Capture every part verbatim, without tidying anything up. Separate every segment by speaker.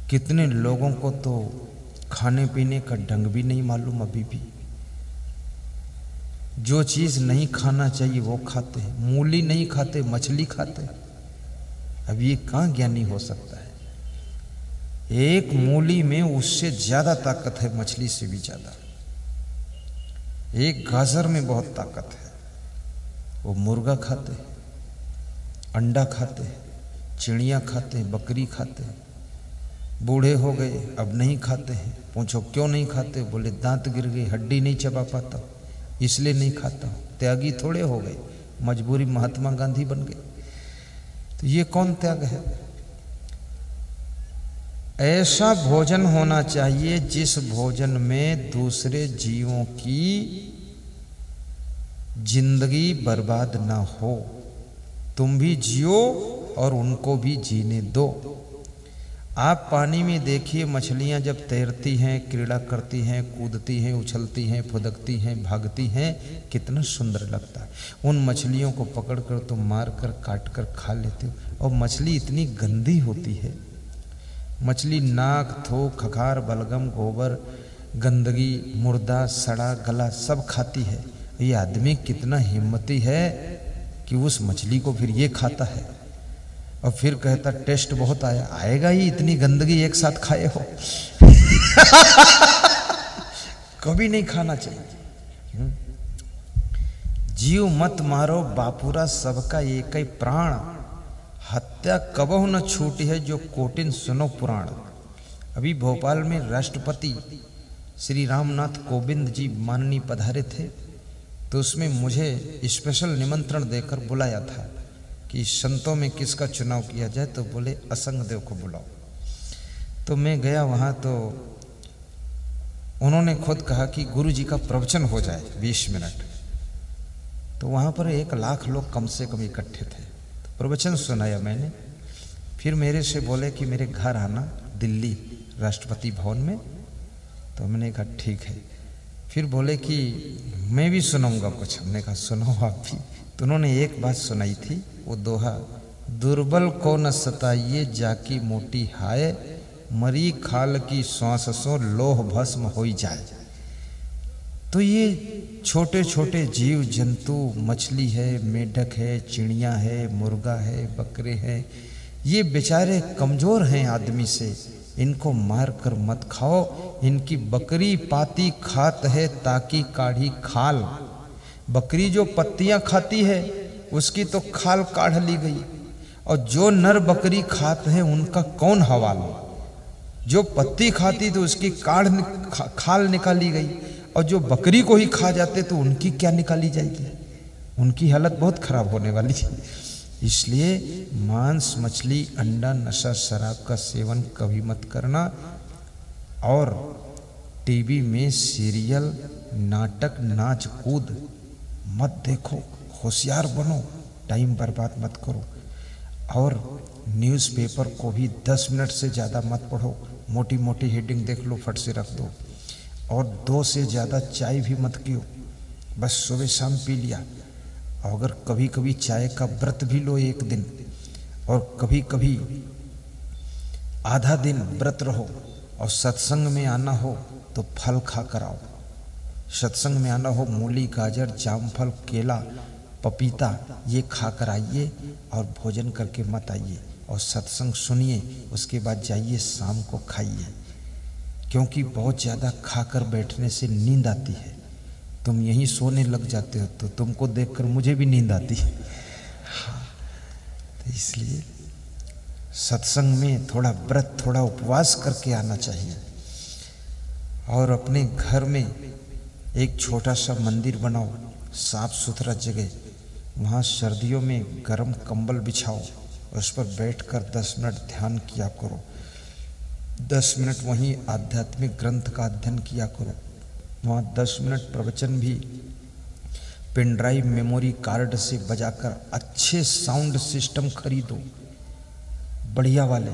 Speaker 1: कितने लोगों को तो खाने पीने का ढंग भी नहीं मालूम अभी भी। जो चीज़ नहीं खाना चाहिए वो खाते हैं। मूली नहीं खाते, मछली खाते हैं। अब ये कहाँ ज्ञानी हो सकता है? एक मूली में उससे ज़्यादा ताकत है, मछली से भी ज़्यादा। एक गाजर में बहुत ताकत है। वो मुर्गा खाते हैं, अंडा खाते हैं, चिड़िया खाते हैं, बकरी खाते हैं। बूढ़े हो गए अब नहीं खाते हैं। पूछो क्यों नहीं खाते? बोले दांत गिर गए, हड्डी नहीं चबा पाता, इसलिए नहीं खाता हूँ। त्यागी थोड़े हो गए, मजबूरी महात्मा गांधी बन गए। तो ये कौन त्याग है? ऐसा भोजन होना चाहिए जिस भोजन में दूसरे जीवों की जिंदगी बर्बाद ना हो। तुम भी जियो और उनको भी जीने दो। आप पानी में देखिए, मछलियां जब तैरती हैं, क्रीड़ा करती हैं, कूदती हैं, उछलती हैं, फुदकती हैं, भागती हैं, कितना सुंदर लगता है। उन मछलियों को पकड़कर तुम मार कर काट कर खा लेते हो। और मछली इतनी गंदी होती है। मछली नाक, थूक, खखार, बलगम, गोबर, गंदगी, मुर्दा, सड़ा गला सब खाती है। ये आदमी कितना हिम्मती है कि उस मछली को फिर ये खाता है और फिर कहता टेस्ट बहुत आया। आएगा ही, इतनी गंदगी एक साथ खाए हो। कभी नहीं खाना चाहिए। जीव मत मारो बापुरा, सबका एक ही प्राण। हत्या कबहु न छूटी है, जो कोटिन सुनो पुराण। अभी भोपाल में राष्ट्रपति श्री रामनाथ कोविंद जी माननीय पधारे थे, तो उसमें मुझे स्पेशल निमंत्रण देकर बुलाया था कि संतों में किसका चुनाव किया जाए। तो बोले असंग देव को बुलाओ। तो मैं गया वहाँ, तो उन्होंने खुद कहा कि गुरु जी का प्रवचन हो जाए बीस मिनट। तो वहाँ पर एक लाख लोग कम से कम इकट्ठे थे। तो प्रवचन सुनाया मैंने। फिर मेरे से बोले कि मेरे घर आना दिल्ली राष्ट्रपति भवन में। तो मैंने कहा ठीक है। फिर बोले कि मैं भी सुनाऊंगा कुछ। हमने कहा सुनाओ आप भी। तो उन्होंने एक बात सुनाई थी, वो दोहा, दुर्बल को न सताइए जाकी मोटी हाय, मरी खाल की श्वास सो लोह भस्म हो जाए। तो ये छोटे छोटे जीव जंतु, मछली है, मेढक है, चिड़िया है, मुर्गा है, बकरे हैं, ये बेचारे कमजोर हैं आदमी से। इनको मार कर मत खाओ। इनकी बकरी पाती खात है ताकि काढ़ी खाल। बकरी जो पत्तियां खाती है उसकी तो खाल काढ़ ली गई, और जो नर बकरी खाते हैं उनका कौन हवाल। जो पत्ती खाती तो उसकी काढ़ खा, खाल निकाली गई, और जो बकरी को ही खा जाते तो उनकी क्या निकाली जाएगी। उनकी हालत बहुत खराब होने वाली है। इसलिए मांस, मछली, अंडा, नशा, शराब का सेवन कभी मत करना। और टीवी में सीरियल, नाटक, नाच कूद मत देखो। होशियार बनो, टाइम बर्बाद मत करो। और न्यूज़पेपर को भी दस मिनट से ज़्यादा मत पढ़ो। मोटी मोटी हेडिंग देख लो, फट से रख दो। और दो से ज़्यादा चाय भी मत पियो, बस सुबह शाम पी लिया। और अगर कभी कभी चाय का व्रत भी लो एक दिन, और कभी कभी आधा दिन व्रत रहो। और सत्संग में आना हो तो फल खा कर आओ। सत्संग में आना हो, मूली, गाजर, जामफल, केला, पपीता ये खा कर आइए और भोजन करके मत आइए। और सत्संग सुनिए, उसके बाद जाइए शाम को खाइए। क्योंकि बहुत ज़्यादा खाकर बैठने से नींद आती है। तुम यहीं सोने लग जाते हो, तो तुमको देखकर मुझे भी नींद आती है। हाँ, तो इसलिए सत्संग में थोड़ा व्रत, थोड़ा उपवास करके आना चाहिए। और अपने घर में एक छोटा सा मंदिर बनाओ, साफ सुथरा जगह। वहाँ सर्दियों में गर्म कंबल बिछाओ, उस पर बैठकर दस मिनट ध्यान किया करो। दस मिनट वहीं आध्यात्मिक ग्रंथ का अध्ययन किया करो। वहाँ दस मिनट प्रवचन भी पेन ड्राइव मेमोरी कार्ड से बजाकर, अच्छे साउंड सिस्टम खरीदो बढ़िया वाले,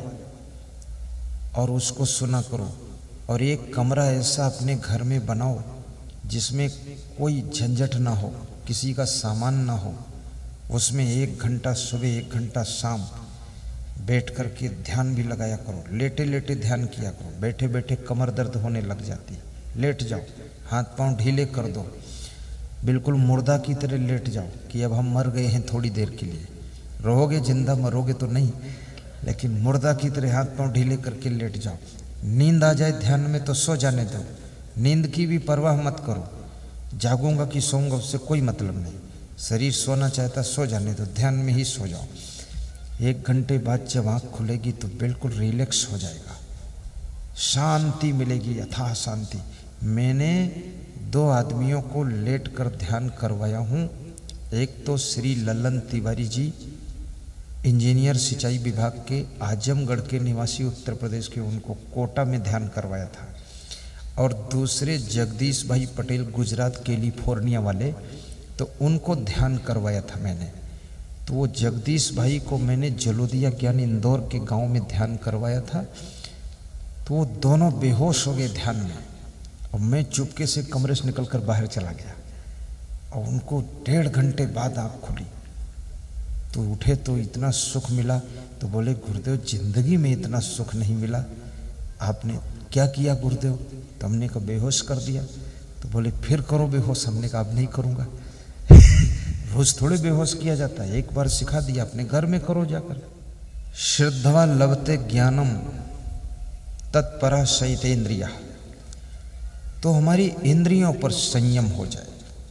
Speaker 1: और उसको सुना करो। और एक कमरा ऐसा अपने घर में बनाओ जिसमें कोई झंझट ना हो, किसी का सामान ना हो। उसमें एक घंटा सुबह, एक घंटा शाम बैठ कर के ध्यान भी लगाया करो, लेटे लेटे ध्यान किया करो, बैठे बैठे कमर दर्द होने लग जाती है, लेट जाओ, हाथ पांव ढीले कर दो, बिल्कुल मुर्दा की तरह लेट जाओ कि अब हम मर गए हैं थोड़ी देर के लिए, रहोगे जिंदा, मरोगे तो नहीं, लेकिन मुर्दा की तरह हाथ पांव ढीले करके लेट जाओ। नींद आ जाए ध्यान में तो सो जाने दो, नींद की भी परवाह मत करो, जागूंगा कि सोऊंगा उससे कोई मतलब नहीं, शरीर सोना चाहता सो जाने दो, ध्यान में ही सो जाओ। एक घंटे बाद जब आँख खुलेगी तो बिल्कुल रिलैक्स हो जाएगा, शांति मिलेगी, अथाह शांति। मैंने दो आदमियों को लेट कर ध्यान करवाया हूँ, एक तो श्री ललन तिवारी जी, इंजीनियर सिंचाई विभाग के, आजमगढ़ के निवासी, उत्तर प्रदेश के, उनको कोटा में ध्यान करवाया था, और दूसरे जगदीश भाई पटेल, गुजरात कैलिफोर्निया वाले, तो उनको ध्यान करवाया था मैंने। तो वो जगदीश भाई को मैंने जलोदिया ज्ञान इंदौर के गांव में ध्यान करवाया था, तो वो दोनों बेहोश हो गए ध्यान में, और मैं चुपके से कमरे से निकल कर बाहर चला गया, और उनको डेढ़ घंटे बाद आँख खुली, तो उठे तो इतना सुख मिला, तो बोले गुरुदेव जिंदगी में इतना सुख नहीं मिला, आपने क्या किया गुरुदेव? तो हमने कहा बेहोश कर दिया। तो बोले फिर करो बेहोश। हमने कहा अब नहीं करूँगा रोज थोड़े बेहोश किया जाता है, एक बार सिखा दिया, अपने घर में करो जाकर। श्रद्धा लभते ज्ञानम तत्परा शैतेन्द्रिया, तो हमारी इंद्रियों पर संयम हो जाए,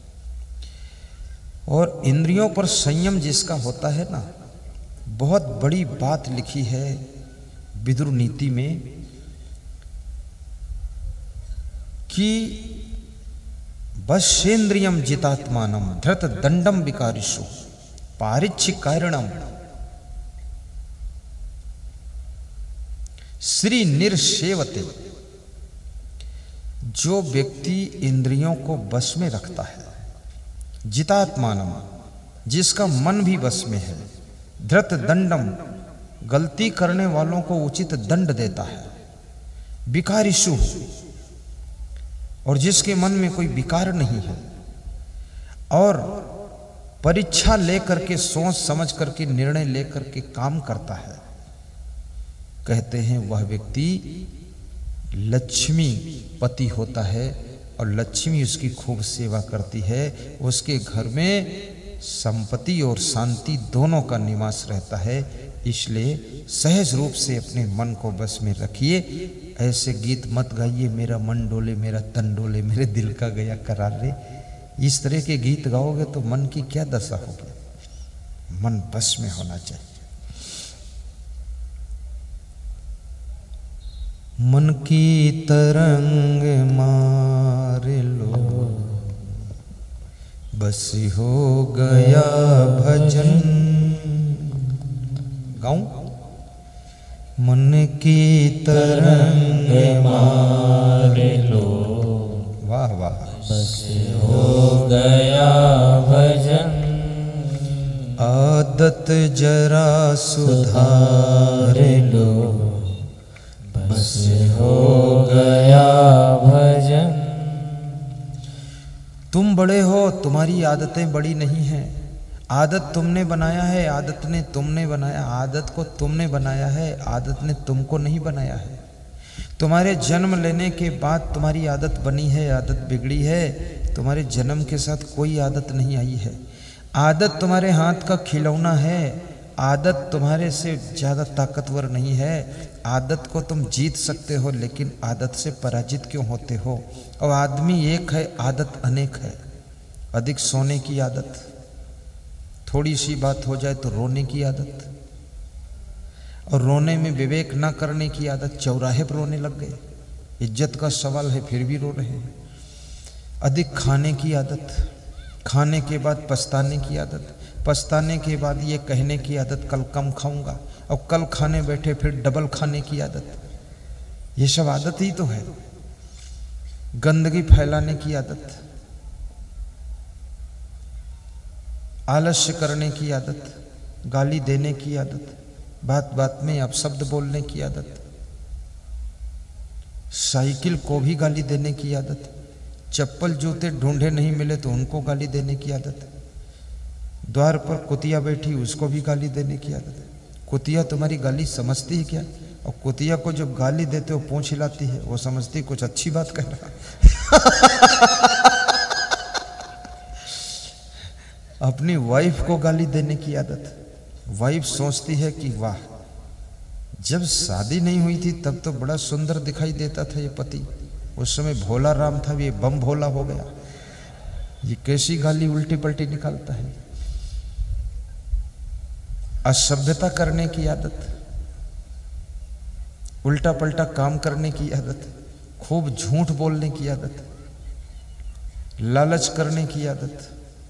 Speaker 1: और इंद्रियों पर संयम जिसका होता है ना, बहुत बड़ी बात लिखी है विदुर नीति में कि वश्येन्द्रियम जितात्मानम धृत दंडम विकारिषु पारिच्छि कारणम श्री निर्सेवते। जो व्यक्ति इंद्रियों को वश में रखता है, जितात्मानम, जिसका मन भी वश में है, धृत दंडम, गलती करने वालों को उचित दंड देता है, विकारिषु, और जिसके मन में कोई विकार नहीं है, और परीक्षा लेकर के, सोच समझ करके, निर्णय लेकर के काम करता है, कहते हैं वह व्यक्ति लक्ष्मी पति होता है, और लक्ष्मी उसकी खूब सेवा करती है, उसके घर में संपत्ति और शांति दोनों का निवास रहता है। इसलिए सहज रूप से अपने मन को बस में रखिए। ऐसे गीत मत गाइए, मेरा मन डोले मेरा तन डोले मेरे दिल का गया करार रे। इस तरह के गीत गाओगे तो मन की क्या दशा होगी। मन बस में होना चाहिए। मन की तरंग मार लो, बस हो गया भजन। गाऊं? मन की तरंग मार लो, वाह वाह,
Speaker 2: बस हो गया भजन।
Speaker 1: आदत जरा सुधार लो,
Speaker 2: बस हो गया भजन।
Speaker 1: तुम बड़े हो, तुम्हारी आदतें बड़ी नहीं हैं। आदत तुमने बनाया है, आदत ने तुमने बनाया, आदत को तुमने बनाया है, आदत ने तुमको नहीं बनाया है। तुम्हारे जन्म लेने के बाद तुम्हारी आदत बनी है, आदत बिगड़ी है। तुम्हारे जन्म के साथ कोई आदत नहीं आई है। आदत तुम्हारे हाथ का खिलौना है, आदत तुम्हारे से ज़्यादा ताकतवर नहीं है। आदत को तुम जीत सकते हो, लेकिन आदत से पराजित क्यों होते हो। और आदमी एक है, आदत अनेक है। अधिक सोने की आदत, थोड़ी सी बात हो जाए तो रोने की आदत, और रोने में विवेक ना करने की आदत। चौराहे पर रोने लग गए, इज्जत का सवाल है फिर भी रो रहे हैं। अधिक खाने की आदत, खाने के बाद पछताने की आदत, पछताने के बाद ये कहने की आदत कल कम खाऊंगा, और कल खाने बैठे फिर डबल खाने की आदत। ये सब आदत ही तो है। गंदगी फैलाने की आदत, आलस्य करने की आदत, गाली देने की आदत, बात बात में अपशब्द बोलने की आदत, साइकिल को भी गाली देने की आदत, चप्पल जूते ढूंढे नहीं मिले तो उनको गाली देने की आदत, द्वार पर कुतिया बैठी उसको भी गाली देने की आदत, कुतिया तुम्हारी गाली समझती है क्या? और कुतिया को जब गाली देते हो पूंछ हिलाती है, वो समझती कुछ अच्छी बात कह रहा अपनी वाइफ को गाली देने की आदत। वाइफ सोचती है कि वाह, जब शादी नहीं हुई थी तब तो बड़ा सुंदर दिखाई देता था ये पति, उस समय भोला राम था, ये बम भोला हो गया, ये कैसी गाली उल्टी पलटी निकालता है। असभ्यता करने की आदत, उल्टा पलटा काम करने की आदत, खूब झूठ बोलने की आदत, लालच करने की आदत,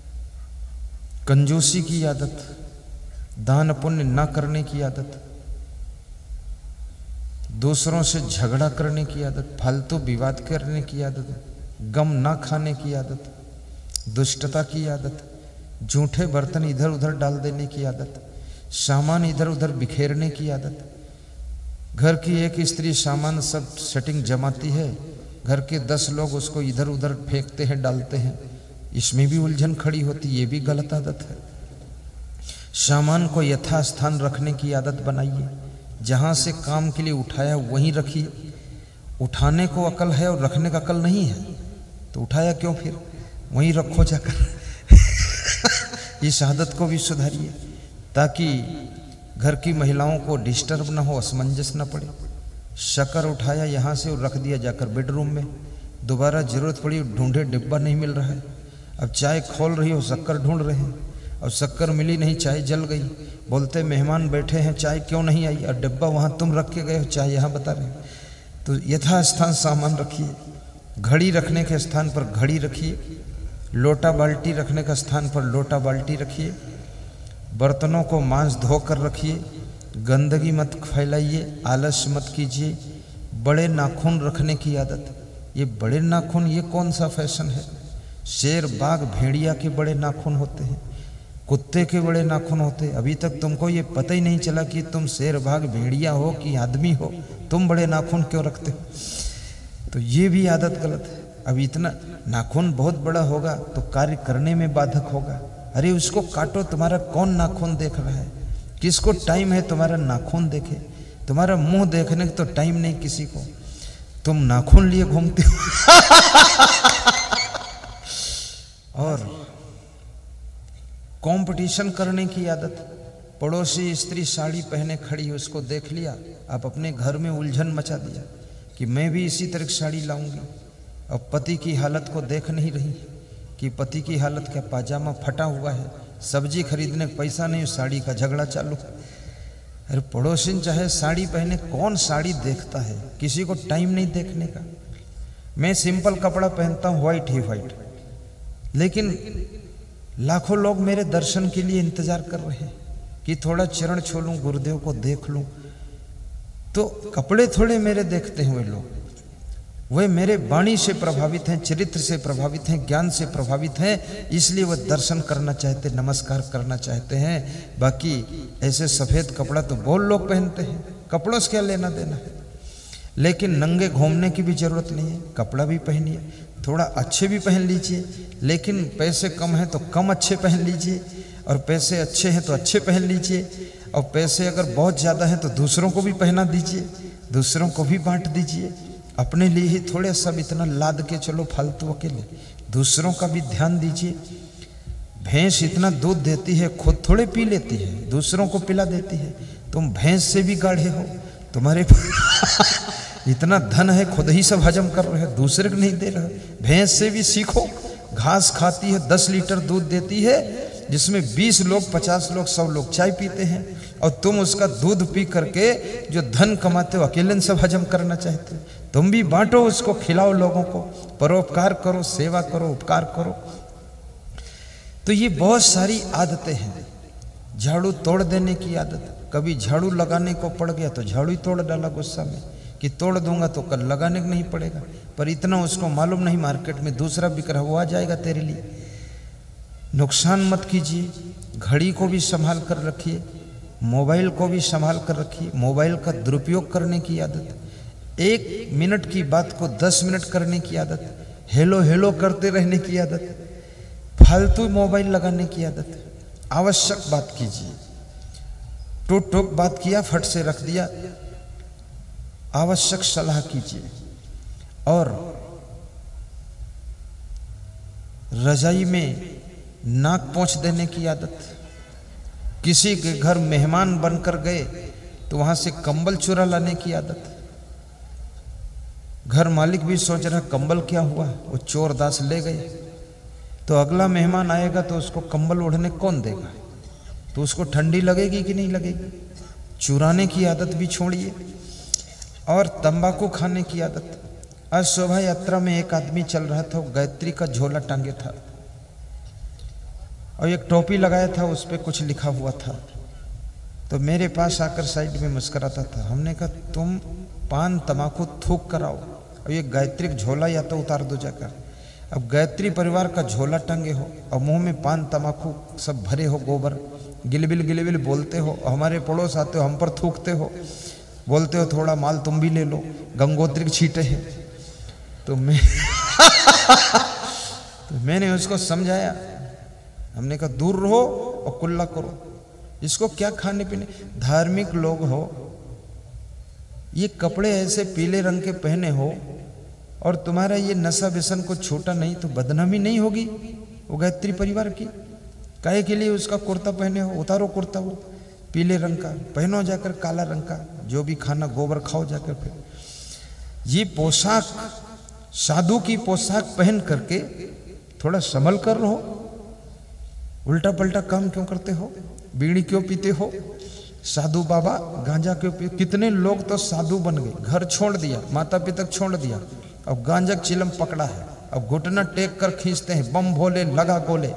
Speaker 1: कंजूसी की आदत, दान पुण्य ना करने की आदत, दूसरों से झगड़ा करने की आदत, फालतू विवाद करने की आदत, गम ना खाने की आदत, दुष्टता की आदत, झूठे बर्तन इधर उधर डाल देने की आदत, सामान इधर उधर बिखेरने की आदत। घर की एक स्त्री सामान सब सेटिंग जमाती है, घर के दस लोग उसको इधर उधर फेंकते हैं, डालते हैं, इसमें भी उलझन खड़ी होती, ये भी गलत आदत है। सामान को यथास्थान रखने की आदत बनाइए, जहाँ से काम के लिए उठाया वहीं रखिए। उठाने को अकल है और रखने का अकल नहीं है तो उठाया क्यों, फिर वहीं रखो जाकर इस आदत को भी सुधारिए ताकि घर की महिलाओं को डिस्टर्ब ना हो, असमंजस ना पड़े। शक्कर उठाया यहाँ से और रख दिया जाकर बेडरूम में, दोबारा जरूरत पड़ी ढूंढे डिब्बा नहीं मिल रहा है। अब चाय खोल रही हो, शक्कर ढूंढ रहे हैं, अब शक्कर मिली नहीं, चाय जल गई, बोलते मेहमान बैठे हैं चाय क्यों नहीं आई, और डिब्बा वहाँ तुम रख के गए हो, चाय यहाँ बता रहे हो। तो यथास्थान सामान रखिए, घड़ी रखने के स्थान पर घड़ी रखिए, लोटा बाल्टी रखने का स्थान पर लोटा बाल्टी रखिए, बर्तनों को मांस धोकर रखिए, गंदगी मत फैलाइए, आलस्य मत कीजिए। बड़े नाखून रखने की आदत, ये बड़े नाखून ये कौन सा फैशन है? शेर बाघ भेड़िया के बड़े नाखून होते हैं, कुत्ते के बड़े नाखून होते हैं। अभी तक तुमको ये पता ही नहीं चला कि तुम शेर बाघ भेड़िया हो कि आदमी हो, तुम बड़े नाखून क्यों रखते हो? तो ये भी आदत गलत है। अब इतना नाखून बहुत बड़ा होगा तो कार्य करने में बाधक होगा। अरे उसको काटो, तुम्हारा कौन नाखून देख रहा है? किसको टाइम है तुम्हारा नाखून देखे? तुम्हारा मुंह देखने का तो टाइम नहीं किसी को, तुम नाखून लिए घूमते हो और कंपटीशन करने की आदत, पड़ोसी स्त्री साड़ी पहने खड़ी है, उसको देख लिया, आप अपने घर में उलझन मचा दिया कि मैं भी इसी तरह की साड़ी लाऊंगी। अब पति की हालत को देख नहीं रही कि पति की हालत क्या, पाजामा फटा हुआ है, सब्जी खरीदने का पैसा नहीं, साड़ी का झगड़ा चालू। अरे पड़ोसी चाहे साड़ी पहने, कौन साड़ी देखता है? किसी को टाइम नहीं देखने का। मैं सिंपल कपड़ा पहनता हूँ, व्हाइट ही व्हाइट, लेकिन लाखों लोग मेरे दर्शन के लिए इंतजार कर रहे हैं कि थोड़ा चरण छू लूं, गुरुदेव को देख लूं। तो कपड़े थोड़े मेरे देखते हैं वे लोग, वे मेरे वाणी से प्रभावित हैं, चरित्र से प्रभावित हैं, ज्ञान से प्रभावित हैं, इसलिए वह दर्शन करना चाहते, नमस्कार करना चाहते हैं। बाकी ऐसे सफ़ेद कपड़ा तो बहुत लोग पहनते हैं, कपड़ों से क्या लेना देना है। लेकिन नंगे घूमने की भी जरूरत नहीं है, कपड़ा भी पहनिए, थोड़ा अच्छे भी पहन लीजिए, लेकिन पैसे कम हैं तो कम अच्छे पहन लीजिए, और पैसे अच्छे हैं तो अच्छे पहन लीजिए, और पैसे अगर बहुत ज़्यादा हैं तो दूसरों को भी पहना दीजिए, दूसरों को भी बांट दीजिए। अपने लिए ही थोड़े सब इतना लाद के चलो फालतू अकेले, दूसरों का भी ध्यान दीजिए। भैंस इतना दूध देती है, खुद थोड़े पी लेती है, दूसरों को पिला देती है। तुम भैंस से भी गाढ़े हो, तुम्हारे इतना धन है, खुद ही सब हजम कर रहे हो, दूसरे को नहीं दे रहे। भैंस से भी सीखो, घास खाती है, दस लीटर दूध देती है, जिसमें बीस लोग, पचास लोग, सौ लोग चाय पीते हैं, और तुम उसका दूध पी करके जो धन कमाते हो अकेले सब हजम करना चाहते हो। तुम भी बांटो, उसको खिलाओ, लोगों को परोपकार करो, सेवा करो, उपकार करो। तो ये बहुत सारी आदतें हैं। झाड़ू तोड़ देने की आदत, कभी झाड़ू लगाने को पड़ गया तो झाड़ू ही तोड़ डाला गुस्सा में कि तोड़ दूंगा तो कल लगाने को नहीं पड़ेगा, पर इतना उसको मालूम नहीं मार्केट में दूसरा बिक रहा, वो आ जाएगा तेरे लिए। नुकसान मत कीजिए, घड़ी को भी संभाल कर रखिए, मोबाइल को भी संभाल कर रखिए। मोबाइल का दुरुपयोग करने की आदत, एक मिनट की बात को दस मिनट करने की आदत, हेलो हेलो करते रहने की आदत, फालतू मोबाइल लगाने की आदत। आवश्यक बात कीजिए, टूक टूक बात किया, फट से रख दिया। आवश्यक सलाह कीजिए। और रजाई में नाक पोंछ देने की आदत। किसी के घर मेहमान बनकर गए तो वहां से कंबल चुरा लाने की आदत। घर मालिक भी सोच रहा कंबल क्या हुआ, वो चोर दास ले गए, तो अगला मेहमान आएगा तो उसको कंबल ओढ़ने कौन देगा, तो उसको ठंडी लगेगी कि नहीं लगेगी। चुराने की आदत भी छोड़िए। और तंबाकू खाने की आदत। आज शोभा यात्रा में एक आदमी चल रहा था, वो गायत्री का झोला टांगे था और एक टोपी लगाया था, उस पर कुछ लिखा हुआ था। तो मेरे पास आकर साइड में मुस्कुराता था। हमने कहा तुम पान तंबाकू थूक कर आओ और ये गायत्री का झोला या तो उतार दो जाकर। अब गायत्री परिवार का झोला टांगे हो और मुंह में पान तंबाकू सब भरे हो, गोबर गिलबिल गिलबिल बोलते हो, और हमारे पड़ोस आते हो, हम पर थूकते हो, बोलते हो थोड़ा माल तुम भी ले लो, गंगोत्री के छींटे हैं। तो मैं तो मैंने उसको समझाया। हमने कहा दूर रहो और कुल्ला करो, इसको क्या खाने पीने। धार्मिक लोग हो, ये कपड़े ऐसे पीले रंग के पहने हो और तुम्हारा ये नशा व्यसन को छूटा नहीं तो बदनामी नहीं होगी वो गायत्री परिवार की। काहे के लिए उसका कुर्ता पहने हो, उतारो कुर्ता वो पीले रंग का, पहनो जाकर काला रंग का, जो भी खाना गोबर खाओ जाकर। फिर ये पोशाक, साधु की पोशाक पहन करके थोड़ा संभल कर रहो। उल्टा पल्टा काम क्यों करते हो, बीड़ी क्यों पीते हो, साधु बाबा गांजा क्यों पी। कितने लोग तो साधु बन गए, घर छोड़ दिया, माता पिता छोड़ दिया, अब गांजा चिलम पकड़ा है, अब घुटना टेक कर खींचते हैं, बम भोले लगा गोले।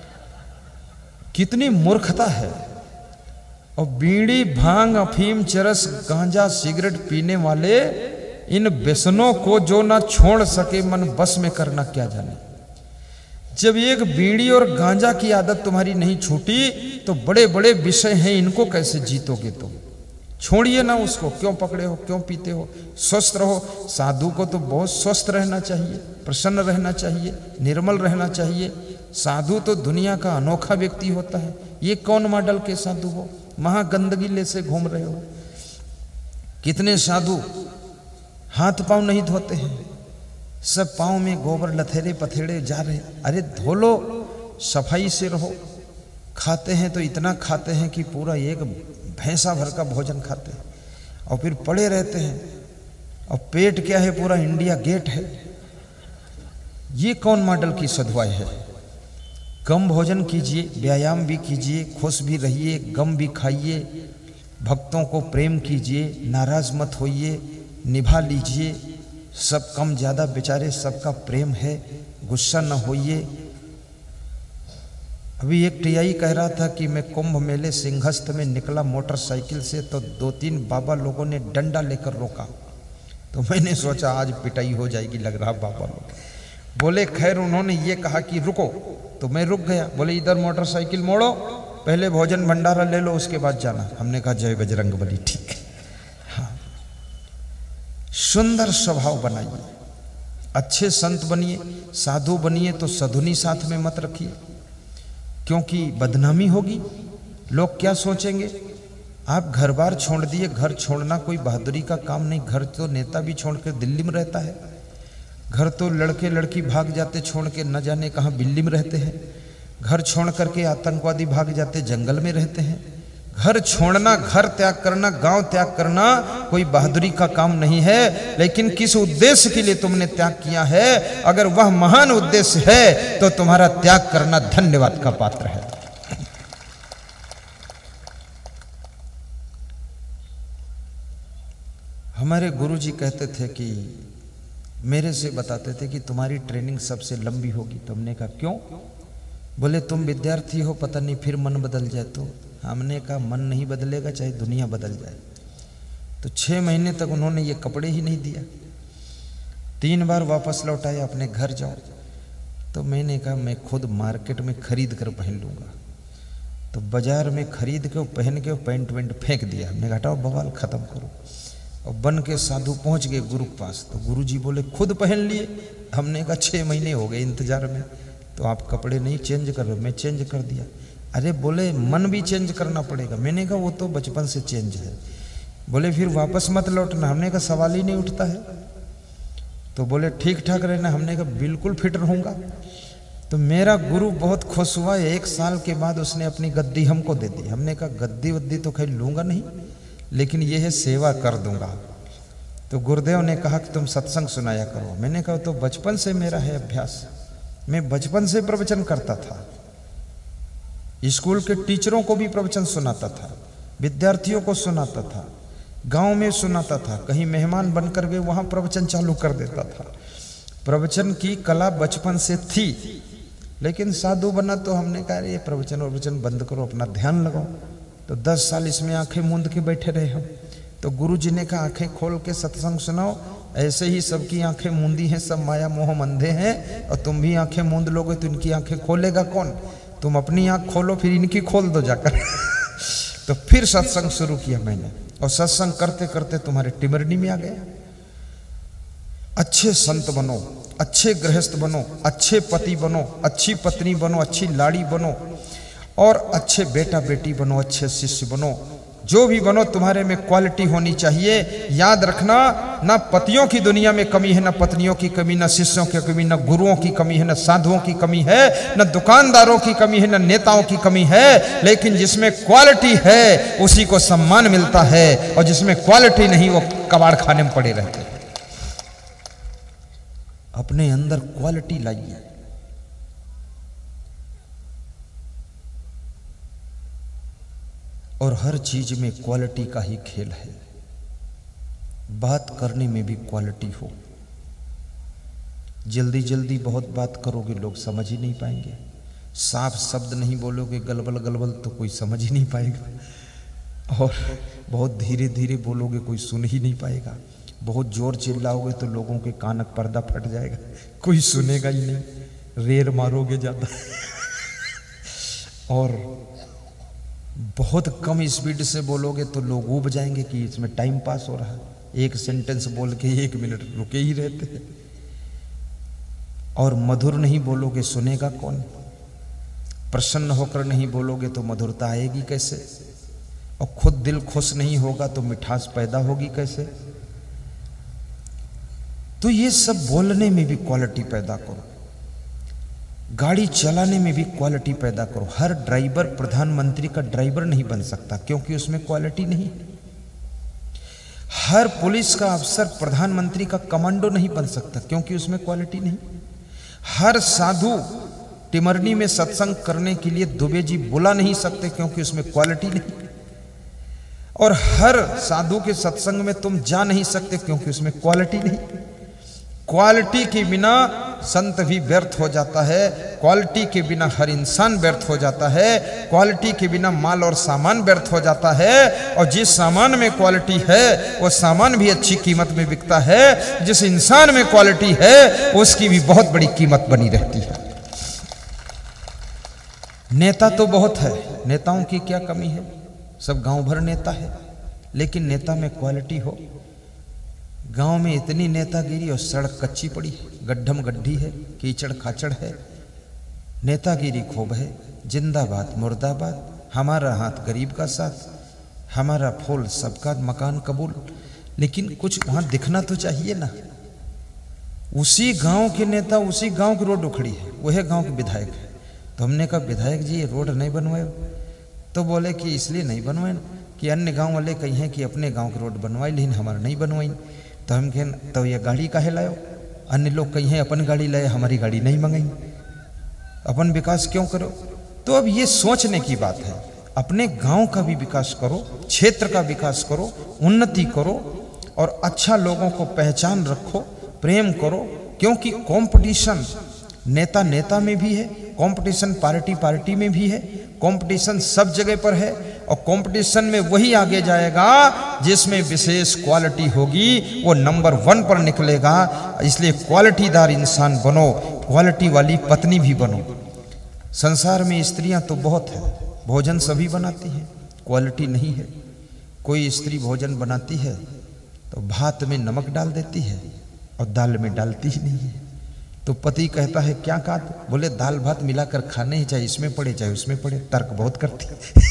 Speaker 1: कितनी मूर्खता है। और बीड़ी भांग अफीम चरस गांजा सिगरेट पीने वाले इन व्यसनों को जो ना छोड़ सके मन बस में करना क्या जाने। जब एक बीड़ी और गांजा की आदत तुम्हारी नहीं छूटी तो बड़े बड़े विषय हैं, इनको कैसे जीतोगे तुम। छोड़िए ना उसको, क्यों पकड़े हो, क्यों पीते हो। स्वस्थ रहो। साधु को तो बहुत स्वस्थ रहना चाहिए, प्रसन्न रहना चाहिए, निर्मल रहना चाहिए। साधु तो दुनिया का अनोखा व्यक्ति होता है। ये कौन मॉडल के साधु हो, महागंदगी ले से घूम रहे हो। कितने साधु हाथ पांव नहीं धोते हैं, सब पांव में गोबर लथेरे पथेड़े जा रहे। अरे धो लो, सफाई से रहो। खाते हैं तो इतना खाते हैं कि पूरा एक भैंसा भर का भोजन खाते हैं और फिर पड़े रहते हैं। और पेट क्या है, पूरा इंडिया गेट है। ये कौन मॉडल की सधुआई है। कम भोजन कीजिए, व्यायाम भी कीजिए, खुश भी रहिए, गम भी खाइए, भक्तों को प्रेम कीजिए, नाराज मत होइए, निभा लीजिए। सब कम ज़्यादा बेचारे सबका प्रेम है, गुस्सा न होइए। अभी एक टीआई कह रहा था कि मैं कुंभ मेले सिंहस्थ में निकला मोटरसाइकिल से तो दो तीन बाबा लोगों ने डंडा लेकर रोका। तो मैंने सोचा आज पिटाई हो जाएगी, लग रहा बाबा लोग। बोले खैर उन्होंने ये कहा कि रुको, तो मैं रुक गया। बोले इधर मोटरसाइकिल मोड़ो, पहले भोजन भंडारा ले लो, उसके बाद जाना। हमने कहा जय बजरंग बली, ठीक है। हाँ, सुंदर स्वभाव बनाइए, अच्छे संत बनिए, साधु बनिए, तो सधुनी साथ में मत रखिए, क्योंकि बदनामी होगी। लोग क्या सोचेंगे। आप घर बार छोड़ दिए। घर छोड़ना कोई बहादुरी का काम नहीं। घर तो नेता भी छोड़ कर दिल्ली में रहता है। घर तो लड़के लड़की भाग जाते छोड़ के, न जाने कहाँ दिल्ली में रहते हैं। घर छोड़ करके आतंकवादी भाग जाते, जंगल में रहते हैं। घर छोड़ना, घर त्याग करना, गांव त्याग करना कोई बहादुरी का काम नहीं है। लेकिन किस उद्देश्य के लिए तुमने त्याग किया है, अगर वह महान उद्देश्य है तो तुम्हारा त्याग करना धन्यवाद का पात्र है। हमारे गुरुजी कहते थे कि मेरे से बताते थे कि तुम्हारी ट्रेनिंग सबसे लंबी होगी। तो हमने कहा क्यों। बोले तुम विद्यार्थी हो, पता नहीं फिर मन बदल जाए तो। हमने कहा मन नहीं बदलेगा, चाहे दुनिया बदल जाए। तो छः महीने तक उन्होंने ये कपड़े ही नहीं दिया। तीन बार वापस लौटाया, अपने घर जाओ। तो मैंने कहा मैं खुद मार्केट में खरीद कर पहन लूँगा। तो बाजार में खरीद के पहन के पेंट वेंट फेंक दिया। हमने हटाओ बवाल ख़त्म करो। और बन के साधु पहुँच गए गुरु के पास। तो गुरु जी बोले खुद पहन लिए। हमने कहा छः महीने हो गए इंतजार में, तो आप कपड़े नहीं चेंज कर रहे हो। मैं चेंज कर दिया। अरे बोले मन भी चेंज करना पड़ेगा। मैंने कहा वो तो बचपन से चेंज है। बोले फिर वापस मत लौटना। हमने कहा सवाल ही नहीं उठता है। तो बोले ठीक ठाक रहना। हमने कहा बिल्कुल फिट रहूंगा। तो मेरा गुरु बहुत खुश हुआ। एक साल के बाद उसने अपनी गद्दी हमको दे दी। हमने कहा गद्दी वद्दी तो खैर लूंगा नहीं, लेकिन यह है सेवा कर दूंगा। तो गुरुदेव ने कहा कि तुम सत्संग सुनाया करो। मैंने कहा तो बचपन से मेरा है अभ्यास, मैं बचपन से प्रवचन करता था। स्कूल के टीचरों को भी प्रवचन सुनाता था, विद्यार्थियों को सुनाता था, गांव में सुनाता था, कहीं मेहमान बनकर गए वहां प्रवचन चालू कर देता था। प्रवचन की कला बचपन से थी, लेकिन साधु बना तो हमने कहा ये प्रवचन प्रवचन बंद करो, अपना ध्यान लगाओ। तो दस साल इसमें आंखें मूंद के बैठे रहे हम। तो गुरु जी ने कहा आंखें खोल के सत्संग सुनाओ। ऐसे ही सबकी आंखें मूंदी हैं, सब माया मोह मंदे हैं, और तुम भी आंखें मूंद लोगे तो इनकी आंखें खोलेगा कौन? तुम अपनी आंख खोलो, फिर इनकी खोल दो जाकर। तो फिर सत्संग शुरू किया मैंने, और सत्संग करते करते तुम्हारे टिमरनी में आ गया। अच्छे संत बनो, अच्छे गृहस्थ बनो, अच्छे पति बनो, अच्छी पत्नी बनो, अच्छी लाड़ी बनो, और अच्छे बेटा बेटी बनो, अच्छे शिष्य बनो। जो भी बनो तुम्हारे में क्वालिटी होनी चाहिए। याद रखना, ना पतियों की दुनिया में कमी है, ना पत्नियों की कमी, ना शिष्यों की कमी, ना गुरुओं की कमी है, ना साधुओं की कमी है, ना दुकानदारों की कमी है, ना नेताओं की कमी है। लेकिन जिसमें क्वालिटी है उसी को सम्मान मिलता है, और जिसमें क्वालिटी नहीं वो कबाड़ खाने में पड़े रहते हैं। अपने अंदर क्वालिटी लाइए। और हर चीज में क्वालिटी का ही खेल है। बात करने में भी क्वालिटी हो। जल्दी जल्दी बहुत बात करोगे लोग समझ ही नहीं पाएंगे। साफ शब्द नहीं बोलोगे, गलबल गलबल, तो कोई समझ ही नहीं पाएगा। और बहुत धीरे धीरे बोलोगे, कोई सुन ही नहीं पाएगा। बहुत जोर चिल्लाओगे तो लोगों के कानक पर्दा फट जाएगा, कोई सुनेगा ही नहीं। रेर मारोगे ज्यादा। और बहुत कम स्पीड से बोलोगे तो लोग ऊब जाएंगे कि इसमें टाइम पास हो रहा है। एक सेंटेंस बोल के एक मिनट रुके ही रहते हैं। और मधुर नहीं बोलोगे, सुनेगा कौन? प्रसन्न होकर नहीं बोलोगे तो मधुरता आएगी कैसे? और खुद दिल खुश नहीं होगा तो मिठास पैदा होगी कैसे? तो ये सब बोलने में भी क्वालिटी पैदा करो, गाड़ी चलाने में भी क्वालिटी पैदा करो। हर ड्राइवर प्रधानमंत्री का ड्राइवर नहीं बन सकता, क्योंकि उसमें क्वालिटी नहीं। हर पुलिस का अफसर प्रधानमंत्री का कमांडो नहीं बन सकता, क्योंकि उसमें क्वालिटी नहीं। हर साधु टिमरनी में सत्संग करने के लिए दुबे जी बुला नहीं सकते, क्योंकि उसमें क्वालिटी नहीं। और हर साधु के सत्संग में तुम जा नहीं सकते, क्योंकि उसमें क्वालिटी नहीं। क्वालिटी के बिना संत भी व्यर्थ हो जाता है, क्वालिटी के बिना हर इंसान व्यर्थ हो जाता है, क्वालिटी के बिना माल और सामान व्यर्थ हो जाता है। और जिस सामान में क्वालिटी है वो सामान भी अच्छी कीमत में बिकता है। जिस इंसान में क्वालिटी है उसकी भी बहुत बड़ी कीमत बनी रहती है। नेता तो बहुत है, नेताओं की क्या कमी है? सब गांव भर नेता है, लेकिन नेता में क्वालिटी हो। गांव में इतनी नेतागिरी और सड़क कच्ची पड़ी है, गड्ढम गड्ढी है, कीचड़ खाचड़ है, नेतागिरी खूब है। जिंदाबाद मुर्दाबाद, हमारा हाथ गरीब का साथ, हमारा फूल सबका मकान कबूल। लेकिन कुछ वहां दिखना तो चाहिए ना। उसी गांव के नेता उसी गांव की रोड उखड़ी है, वह गांव के विधायक है। तो हमने कहा विधायक जी ये रोड नहीं बनवाए? तो बोले कि इसलिए नहीं बनवाए कि अन्य गांव वाले कही हैं कि अपने गांव की रोड बनवाई, लेकिन हमारा नहीं बनवाई। तो हम कहें तो ये गाड़ी काहे लाओ? अन्य लोग कही हैं अपन गाड़ी लाए, हमारी गाड़ी नहीं मंगाई, अपन विकास क्यों करो? तो अब ये सोचने की बात है। अपने गांव का भी विकास करो, क्षेत्र का विकास करो, उन्नति करो, और अच्छा लोगों को पहचान रखो, प्रेम करो। क्योंकि कंपटीशन नेता नेता में भी है, कंपटीशन पार्टी पार्टी में भी है, कंपटीशन सब जगह पर है। और कंपटीशन में वही आगे जाएगा जिसमें विशेष क्वालिटी होगी, वो नंबर वन पर निकलेगा। इसलिए क्वालिटीदार इंसान बनो, क्वालिटी वाली पत्नी भी बनो। संसार में स्त्रियां तो बहुत है, भोजन सभी बनाती हैं, क्वालिटी नहीं है। कोई स्त्री भोजन बनाती है तो भात में नमक डाल देती है और दाल में डालती ही नहीं है। तो पति कहता है क्या कहा? बोले दाल भात मिलाकर खाने ही, चाहे इसमें पड़े चाहे उसमें पड़े, तर्क बहुत करती।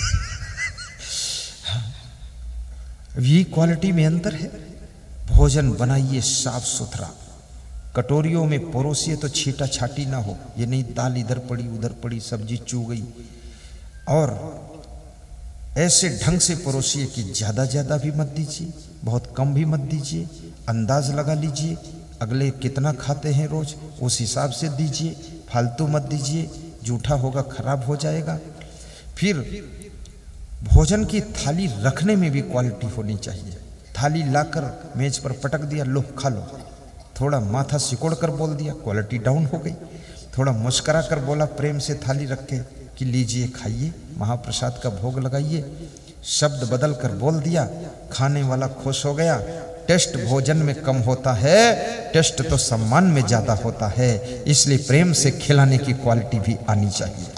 Speaker 1: ये क्वालिटी में अंतर है। भोजन बनाइए साफ सुथरा, कटोरियों में परोसिए तो छीटा छाटी ना हो, ये नहीं दाल इधर पड़ी उधर पड़ी, सब्जी चू गई। और ऐसे ढंग से परोसिए कि ज़्यादा ज़्यादा भी मत दीजिए, बहुत कम भी मत दीजिए। अंदाज लगा लीजिए अगले कितना खाते हैं रोज, उस हिसाब से दीजिए। फालतू मत दीजिए, जूठा होगा, खराब हो जाएगा। फिर भोजन की थाली रखने में भी क्वालिटी होनी चाहिए। थाली लाकर मेज पर पटक दिया, लो खा लो। थोड़ा माथा सिकोड़ कर बोल दिया, क्वालिटी डाउन हो गई। थोड़ा मुस्करा कर बोला प्रेम से थाली रख के कि लीजिए खाइए, महाप्रसाद का भोग लगाइए। शब्द बदल कर बोल दिया, खाने वाला खुश हो गया। टेस्ट भोजन में कम होता है, टेस्ट तो सम्मान में ज्यादा होता है। इसलिए प्रेम से खिलाने की क्वालिटी भी आनी चाहिए।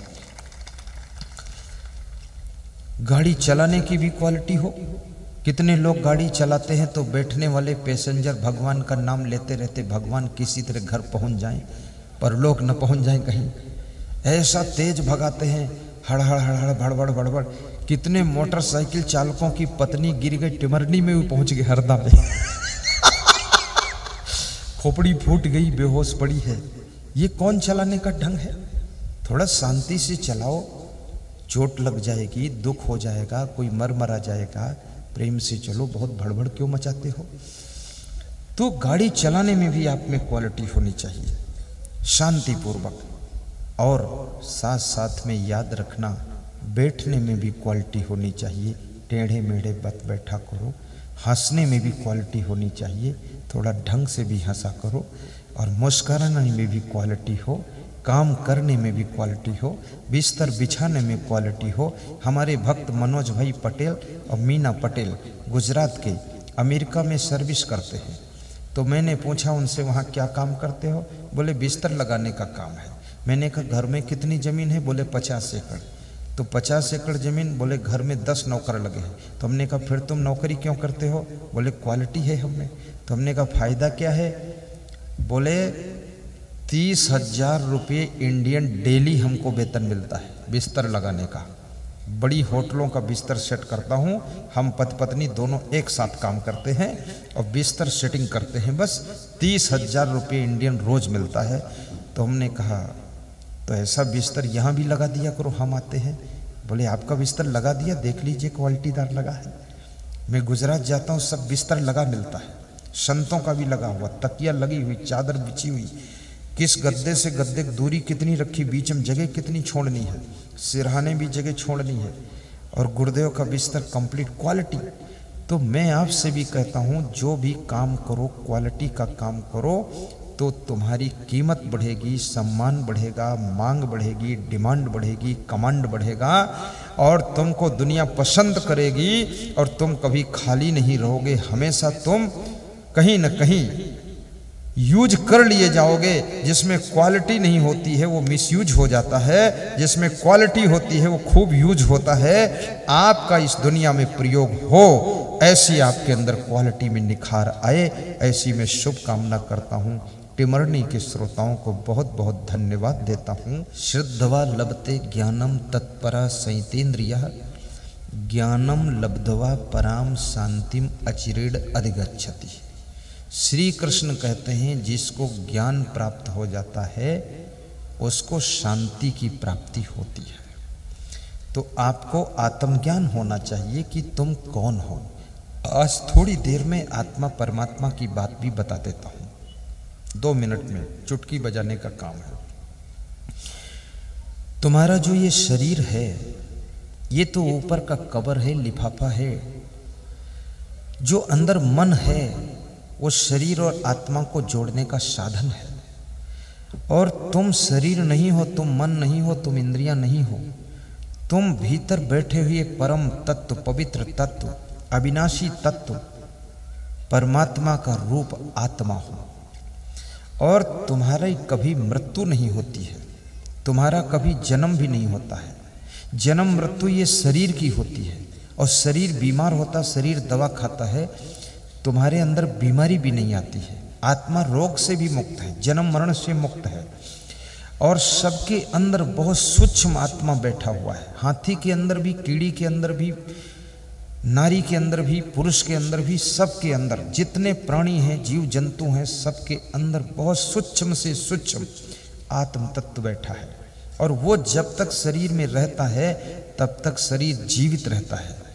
Speaker 1: गाड़ी चलाने की भी क्वालिटी हो। कितने लोग गाड़ी चलाते हैं तो बैठने वाले पैसेंजर भगवान का नाम लेते रहते, भगवान किसी तरह घर पहुंच जाएं, पर लोग न पहुंच जाएं कहीं। ऐसा तेज भगाते हैं, हड़हड़ हड़हड़ भड़बड़ भड़बड़। कितने मोटरसाइकिल चालकों की पत्नी गिर गई, टिमरनी में भी पहुंच गई, हरदा में खोपड़ी फूट गई, बेहोश पड़ी है। ये कौन चलाने का ढंग है? थोड़ा शांति से चलाओ, चोट लग जाएगी, दुख हो जाएगा, कोई मर मरा जाएगा। प्रेम से चलो, बहुत भड़बड़ क्यों मचाते हो? तो गाड़ी चलाने में भी आप में क्वालिटी होनी चाहिए, शांतिपूर्वक। और साथ साथ में याद रखना, बैठने में भी क्वालिटी होनी चाहिए। टेढ़े मेढ़े मत बैठा करो। हंसने में भी क्वालिटी होनी चाहिए, थोड़ा ढंग से भी हंसा करो। और मुस्कुराने में भी क्वालिटी हो, काम करने में भी क्वालिटी हो, बिस्तर बिछाने में क्वालिटी हो। हमारे भक्त मनोज भाई पटेल और मीना पटेल गुजरात के अमेरिका में सर्विस करते हैं। तो मैंने पूछा उनसे, वहाँ क्या काम करते हो? बोले बिस्तर लगाने का काम है। मैंने कहा घर में कितनी ज़मीन है? बोले पचास एकड़। तो पचास एकड़ ज़मीन, बोले घर में दस नौकर लगे हैं। तो हमने कहा फिर तुम नौकरी क्यों करते हो? बोले क्वालिटी है हमें। तो हमने कहा फ़ायदा क्या है? बोले तीस हजार रुपये इंडियन डेली हमको वेतन मिलता है बिस्तर लगाने का। बड़ी होटलों का बिस्तर सेट करता हूँ, हम पति पत्नी दोनों एक साथ काम करते हैं और बिस्तर सेटिंग करते हैं, बस तीस हजार रुपये इंडियन रोज मिलता है। तो हमने कहा तो ऐसा बिस्तर यहाँ भी लगा दिया करो, हम आते हैं। बोले आपका बिस्तर लगा दिया, देख लीजिए क्वालिटीदार लगा है। मैं गुजरात जाता हूँ, सब बिस्तर लगा मिलता है, संतों का भी लगा हुआ, तकिया लगी हुई, चादर बिछी हुई, किस गद्दे से गद्दे की दूरी कितनी रखी, बीच में जगह कितनी छोड़नी है, सिरहाने भी जगह छोड़नी है, और गुरुदेव का बिस्तर कंप्लीट क्वालिटी। तो मैं आपसे भी कहता हूँ, जो भी काम करो क्वालिटी का काम करो, तो तुम्हारी कीमत बढ़ेगी, सम्मान बढ़ेगा, मांग बढ़ेगी, डिमांड बढ़ेगी, कमांड बढ़ेगा, और तुमको दुनिया पसंद करेगी। और तुम कभी खाली नहीं रहोगे, हमेशा तुम कहीं न कहीं यूज कर लिए जाओगे। जिसमें क्वालिटी नहीं होती है वो मिसयूज हो जाता है, जिसमें क्वालिटी होती है वो खूब यूज होता है। आपका इस दुनिया में प्रयोग हो, ऐसी आपके अंदर क्वालिटी में निखार आए, ऐसी मैं शुभकामना करता हूँ। टिमरनी के श्रोताओं को बहुत बहुत धन्यवाद देता हूँ। श्रद्धवा लभते ज्ञानम तत्परा संयतेन्द्रियः, ज्ञानम लब्ध्वा पराम शांतिम अचिरेण अधिगच्छति। श्री कृष्ण कहते हैं जिसको ज्ञान प्राप्त हो जाता है उसको शांति की प्राप्ति होती है। तो आपको आत्मज्ञान होना चाहिए कि तुम कौन हो। आज थोड़ी देर में आत्मा परमात्मा की बात भी बता देता हूँ, दो मिनट में चुटकी बजाने का काम है। तुम्हारा जो ये शरीर है ये तो ऊपर का कवर है, लिफाफा है। जो अंदर मन है वो शरीर और आत्मा को जोड़ने का साधन है। और तुम शरीर नहीं हो, तुम मन नहीं हो, तुम इंद्रियां नहीं हो, तुम भीतर बैठे हुए परम तत्व, पवित्र तत्व, अविनाशी तत्व, परमात्मा का रूप आत्मा हो। और तुम्हारी कभी मृत्यु नहीं होती है, तुम्हारा कभी जन्म भी नहीं होता है। जन्म मृत्यु ये शरीर की होती है, और शरीर बीमार होता, शरीर दवा खाता है, तुम्हारे अंदर बीमारी भी नहीं आती है। आत्मा रोग से भी मुक्त है, जन्म मरण से मुक्त है। और सबके अंदर बहुत सूक्ष्म आत्मा बैठा हुआ है। हाथी के अंदर भी, कीड़ी के अंदर भी, नारी के अंदर भी, पुरुष के अंदर भी, सबके अंदर जितने प्राणी हैं, जीव जंतु हैं, सबके अंदर बहुत सूक्ष्म से सूक्ष्म आत्म तत्व बैठा है। और वो जब तक शरीर में रहता है तब तक शरीर जीवित रहता है।